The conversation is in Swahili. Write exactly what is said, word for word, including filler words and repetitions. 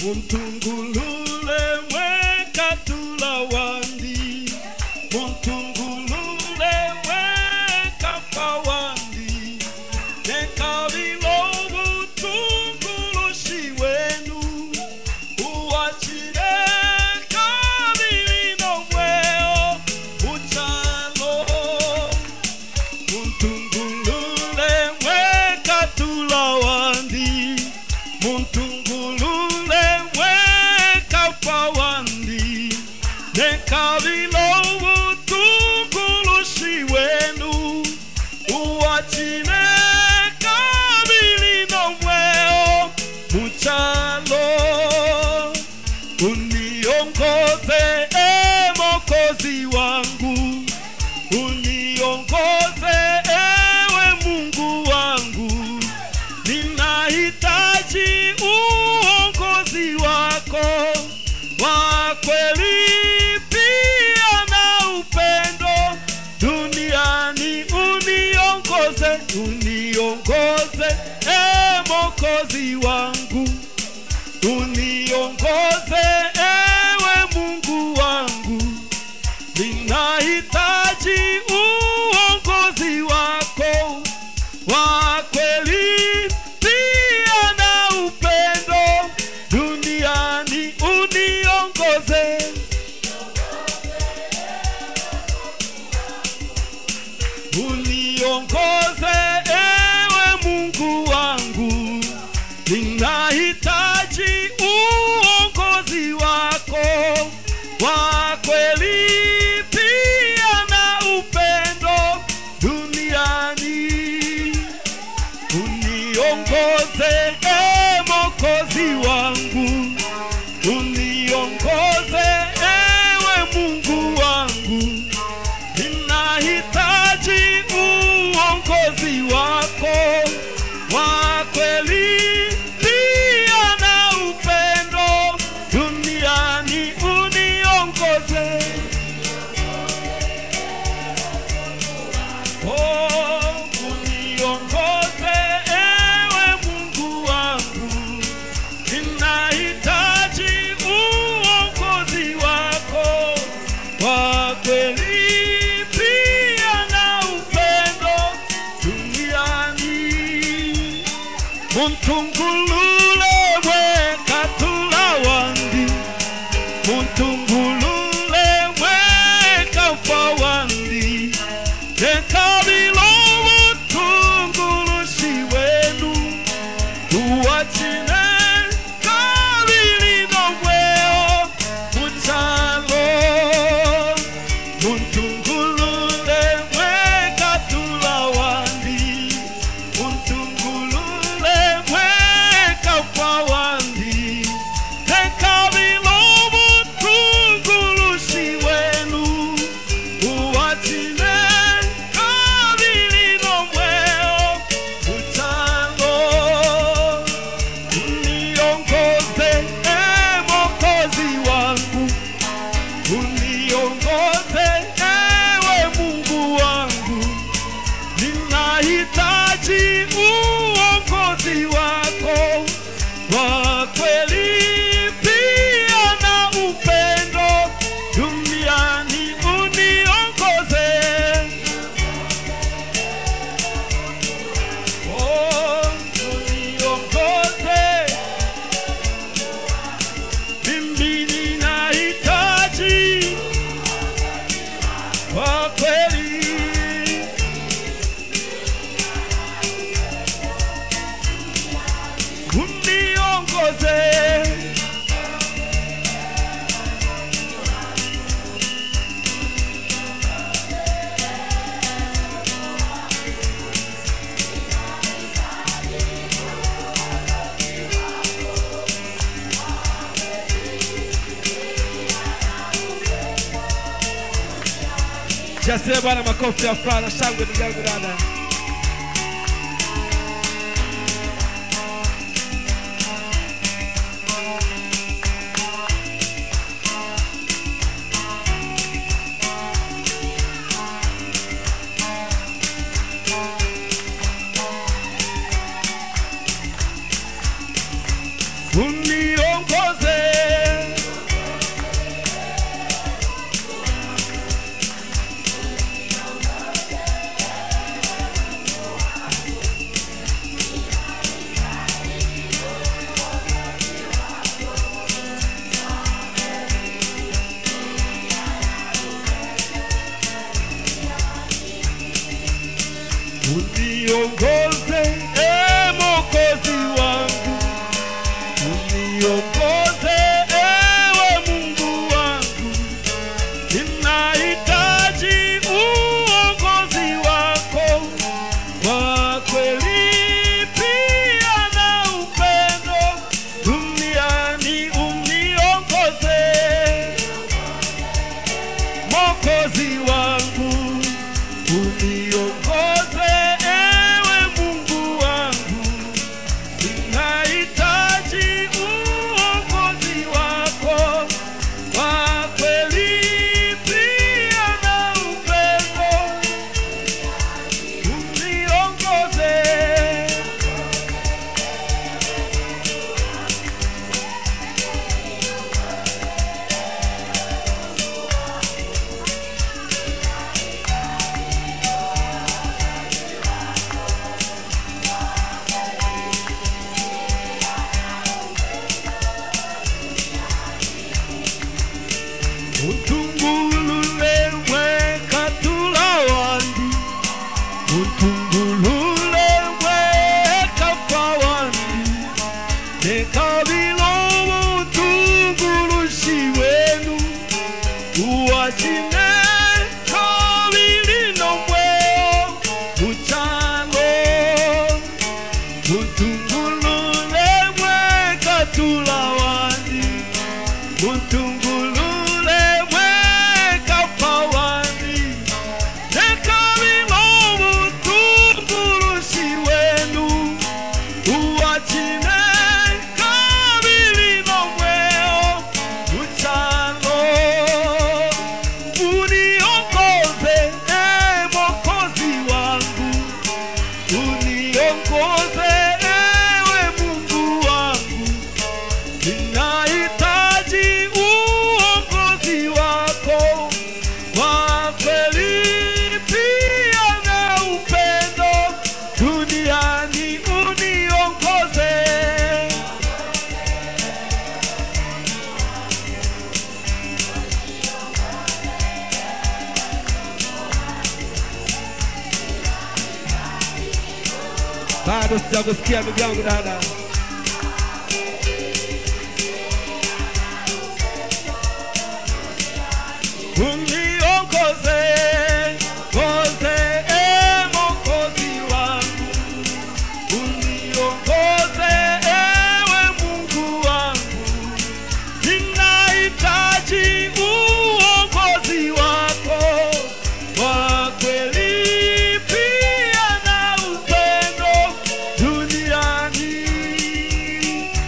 Muntungulule weka tulawandi, Muntungulule weka pawandi, Nekabilo butungulushi wenu, Uwachire kabili no weo, Uchalo. Muntungulule weka tulawandi, Muntungulule weka pawandi, Nekabilo butungulushi wenu, Uwachine kabili no weo, Uchalo. Uniongoze e Mwokozi wangu, uniongoze ewe Mungu wangu, ninahitaji uongozi wako wa kweli pia na upendo duniani. Uniongoze, uniongoze e Mwokozi wangu, uniongoze ewe Mungu wangu, ninahitaji uongozi wako wa kweli pia na upendo duniani. Uniongoze, uniongoze ewe Mungu wangu, ninahitaji uongozi wako wa kweli pia na upendo duniani. Uniongoze e Mwokozi wangu, uniongoze ewe Mungu wangu, ninahitaji uongozi wako wa kweli pia na upendo duniani. Uniongoze, oh, uniongoze ewe Mungu wangu, ninahitaji uongozi wako wa kweli pia na upendo duniani. Muntungulule weka tulawandi, Muntungulule weka pawandi, Nekabilo butungulushi wenu, Uwachine kabili no weo, Uchalo. Muntungulule weka tulawandi, Muntungulule weka pawandi, Nekabilo butungulushi wenu, Uwachine kabili no weo, Uchalo. Uniongoze e Mwokozi wangu, uniongoze ewe Mungu wangu, ninahitaji uongozi wako wa kweli pia na upendo duniani. Uniongoze, oh, uniongoze, mimi ninahitaji wa kweli. Uniongoze, Jasema Bwana makofi ya furaha na shangwe ndugu yangu dada. uniongoze uniongoze, e Mwokozi wangu, uniongoze ewe Mungu wangu, ninahitaji uongozi wako kwa kweli pia na upendo, duniani uniongoze, Mwokozi wangu, uniongoze ewe Mungu wangu, ninahitaji uongozi wako kwa kweli pia na upendo, uniongoze. Utungulule weka tulawandi, utungulule weka fawandi, nekabilo utungulushi wenu, uwachine kabili nomweo uchano. Utungulule weka tulawandi, utungulule bado sijakusikia ndugu yangu dada.